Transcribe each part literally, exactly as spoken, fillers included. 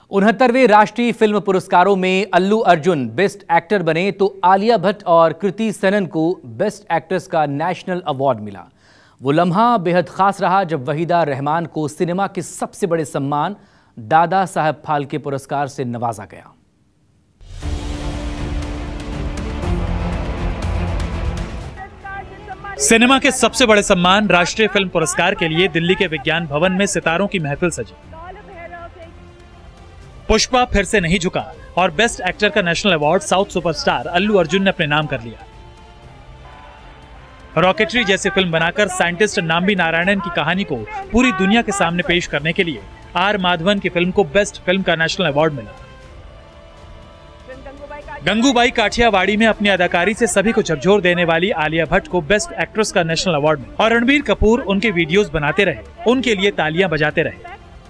उनहत्तरवें राष्ट्रीय फिल्म पुरस्कारों में अल्लू अर्जुन बेस्ट एक्टर बने तो आलिया भट्ट और कृति सेनन को बेस्ट एक्ट्रेस का नेशनल अवार्ड मिला। वो लम्हा बेहद खास रहा जब वहीदा रहमान को सिनेमा के सबसे बड़े सम्मान दादा साहब फाल्के पुरस्कार से नवाजा गया। सिनेमा के सबसे बड़े सम्मान राष्ट्रीय फिल्म पुरस्कार के लिए दिल्ली के विज्ञान भवन में सितारों की महफिल सजी। पुष्पा फिर से नहीं झुका और बेस्ट एक्टर का national award south superstar Allu Arjun ने अपने नाम कर लिया। रॉकेटरी जैसी फिल्म बनाकर साइंटिस्ट नाम्बी नारायणन की कहानी को पूरी दुनिया के सामने पेश करने के लिए आर माधवन की फिल्म को बेस्ट फिल्म का नेशनल अवार्ड मिला। गंगूबाई काठियावाड़ी में अपनी अदाकारी से सभी को झकझोर देने वाली आलिया भट्ट को बेस्ट एक्ट्रेस का नेशनल अवार्ड मिला और रणबीर कपूर उनके वीडियोस बनाते रहे, उनके लिए तालियां बजाते रहे।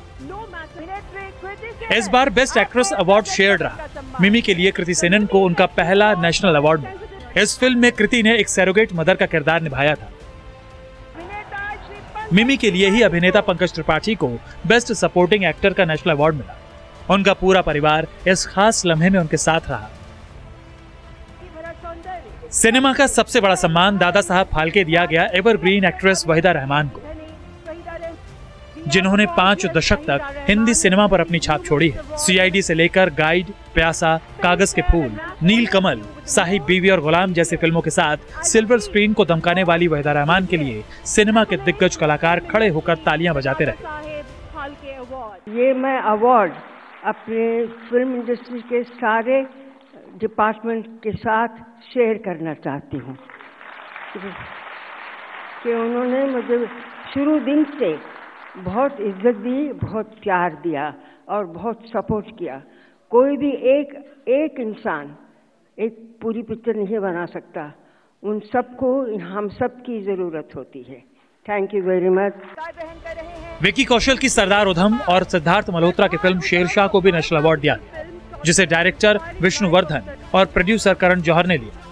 इस बार बेस्ट एक्ट्रेस अवार्ड शेयर्ड रहा। मिमी के लिए कृति सेनन को उनका पहला नेशनल अवार्ड मिला। इस फिल्म में कृति ने एक सैरोगेट मदर का किरदार निभाया था। मिमी के लिए ही अभिनेता पंकज त्रिपाठी को बेस्ट सपोर्टिंग एक्टर का नेशनल अवार्ड मिला। उनका पूरा परिवार इस खास लम्हे में उनके साथ रहा। सिनेमा का सबसे बड़ा सम्मान दादा साहब फाल्के दिया गया एवरग्रीन एक्ट्रेस वहीदा रहमान को, जिन्होंने पांच दशक तक हिंदी सिनेमा पर अपनी छाप छोड़ी है। सीआईडी से लेकर गाइड, प्यासा, कागज के फूल, नील कमल, साहिब बीवी और गुलाम जैसी फिल्मों के साथ सिल्वर स्क्रीन को दमकाने वाली वहीदा रहमान के लिए सिनेमा के दिग्गज कलाकार खड़े होकर तालियां बजाते रहे। ये मैं अवार्ड अपने फिल्म इंडस्ट्री के सारे डिपार्टमेंट के साथ शेयर करना चाहती हूँ कि उन्होंने मुझे शुरू दिन से बहुत इज्जत दी, बहुत प्यार दिया और बहुत सपोर्ट किया। कोई भी एक एक इंसान एक पूरी पिक्चर नहीं बना सकता, उन सबको हम सब की जरूरत होती है। Thank you very much. Vicky Kaushal की सरदार उधम और सिद्धार्थ मल्होत्रा की फिल्म शेरशाह को भी नेशनल अवार्ड दिया, जिसे डायरेक्टर विष्णुवर्धन और प्रोड्यूसर करण जौहर ने लिया।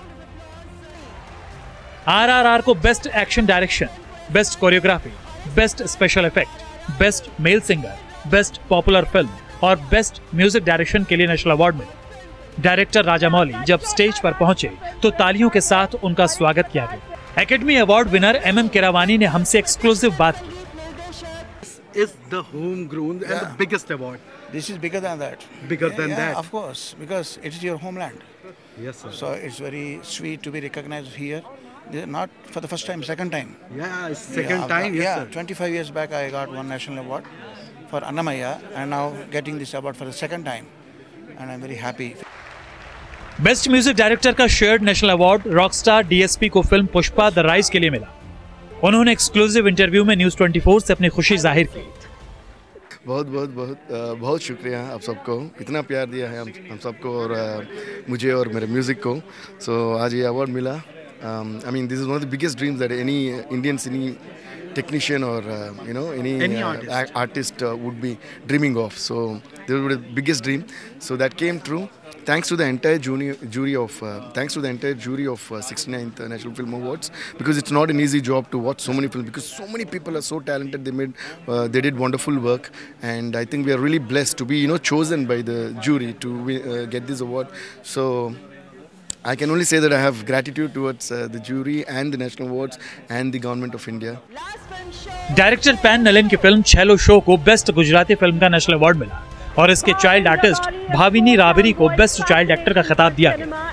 आरआरआर को best action direction, best choreography, best special effect, best male singer, best popular film और बेस्ट म्यूजिक डायरेक्शन के लिए नेशनल अवार्ड मिले। डायरेक्टर राजामौली जब स्टेज पर पहुंचे तो तालियों के साथ उनका स्वागत किया गया। Academy award winner M M Keeravani ने हमसे एक्सक्लूसिव बात की। Is the homegrown and yeah. the biggest award. This is bigger than that. Bigger yeah, than yeah, that. Of course, because it is your homeland. Yes, sir. So it's very sweet to be recognized here. Not for the first time, second time. Yeah, it's second yeah, time. Yes, yeah, sir. twenty-five years back I got one national award for Annamaya, and now getting this award for the second time, and I'm very happy. Best music director का shared national award rockstar DSP को film Pushpa the rise के लिए मिला। उन्होंने exclusive interview में news चौबीस से अपनी खुशी जाहिर की। बहुत बहुत बहुत बहुत शुक्रिया आप सबको, इतना प्यार दिया है हम हम सबको और मुझे और मेरे म्यूज़िक को। सो so, आज ये अवार्ड मिला। I mean this is one of the biggest dreams that any Indian cine technician or uh, you know any, any uh, artist, artist uh, would be dreaming of. So this was the biggest dream. So that came true. Thanks to the entire jury, jury of uh, thanks to the entire jury of uh, sixty-ninth National Film Awards, because it's not an easy job to watch so many films, because so many people are so talented. They made uh, they did wonderful work, and I think we are really blessed to be you know chosen by the jury to uh, get this award. So I can only say that I have gratitude towards uh, the jury and the National Awards and the Government of India. Director Pan Nalin की film Chhello Show को best Gujarati film का national award मिला और इसके child artist Bhavini राबरी को best child actor का खिताब दिया गया।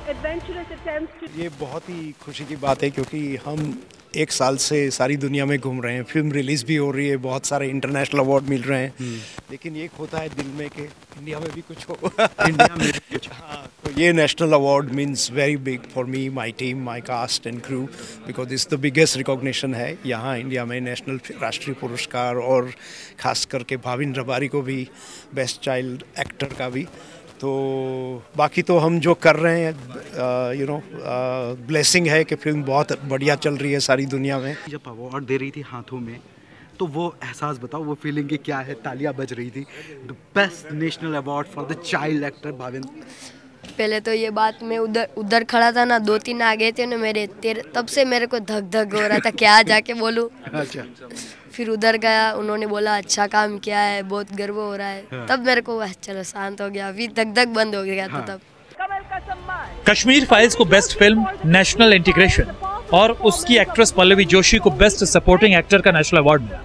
ये बहुत ही खुशी की बात है क्योंकि हम एक साल से सारी दुनिया में घूम रहे हैं, फिल्म रिलीज भी हो रही है, बहुत सारे इंटरनेशनल अवार्ड मिल रहे हैं, लेकिन एक होता है दिल में कि इंडिया में भी कुछ हो। इंडिया में भी कुछ। हाँ, तो ये national award means very big for me, my team, my cast and crew, because this the biggest recognition है यहाँ इंडिया में नेशनल राष्ट्रीय पुरस्कार, और खास करके भाविन रबारी को भी बेस्ट चाइल्ड एक्टर का भी। तो बाकी तो हम जो कर रहे हैं यू नो ब्लेसिंग है कि फिल्म बहुत बढ़िया चल रही है सारी दुनिया में। जब अवार्ड दे रही थी हाथों में तो वो एहसास बताओ, वो फीलिंग की क्या है? तालियां बज रही थी। The best national award for the child actor Bhavin. पहले तो ये बात मैं उधर उधर खड़ा था ना, दो तीन आ गए थे ना मेरे तेरे, तब से मेरे को धक धक हो रहा था क्या जाके बोलूं। अच्छा, फिर उधर गया, उन्होंने बोला अच्छा काम किया है, बहुत गर्व हो रहा है। हाँ। तब मेरे को बस चलो शांत हो गया, अभी धक धक बंद हो गया था तब। कश्मीर फाइल्स को बेस्ट फिल्म नेशनल इंटीग्रेशन और उसकी एक्ट्रेस पल्लवी जोशी को बेस्ट सपोर्टिंग एक्टर का नेशनल अवार्ड मिला।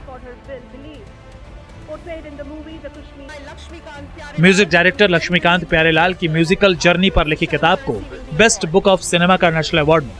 म्यूजिक डायरेक्टर लक्ष्मीकांत प्यारेलाल की म्यूजिकल जर्नी पर लिखी किताब को बेस्ट बुक ऑफ सिनेमा का नेशनल अवार्ड मिला।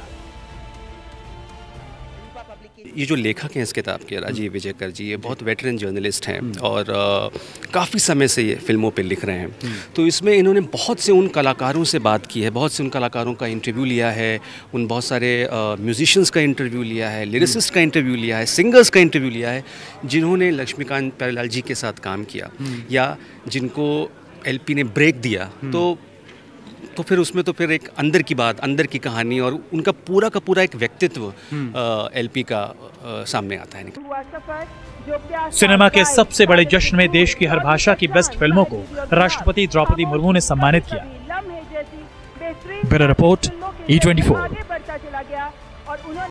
ये जो लेखक हैं इस किताब के, राजीव विजयकर जी, ये बहुत वेटरन जर्नलिस्ट हैं और काफ़ी समय से ये फिल्मों पे लिख रहे हैं। तो इसमें इन्होंने बहुत से उन कलाकारों से बात की है, बहुत से उन कलाकारों का इंटरव्यू लिया है, उन बहुत सारे म्यूजिशियंस का इंटरव्यू लिया है, लिरिसिस्ट का इंटरव्यू लिया है, सिंगर्स का इंटरव्यू लिया है, जिन्होंने लक्ष्मीकांत प्यारेलाल जी के साथ काम किया या जिनको एलपी ने ब्रेक दिया। तो तो फिर उसमें तो फिर एक अंदर की बात, अंदर की कहानी और उनका पूरा का पूरा एक व्यक्तित्व एलपी का आ, सामने आता है। सिनेमा के सबसे बड़े जश्न में देश की हर भाषा की बेस्ट फिल्मों को राष्ट्रपति द्रौपदी मुर्मू ने सम्मानित किया। Bureau report, E twenty four.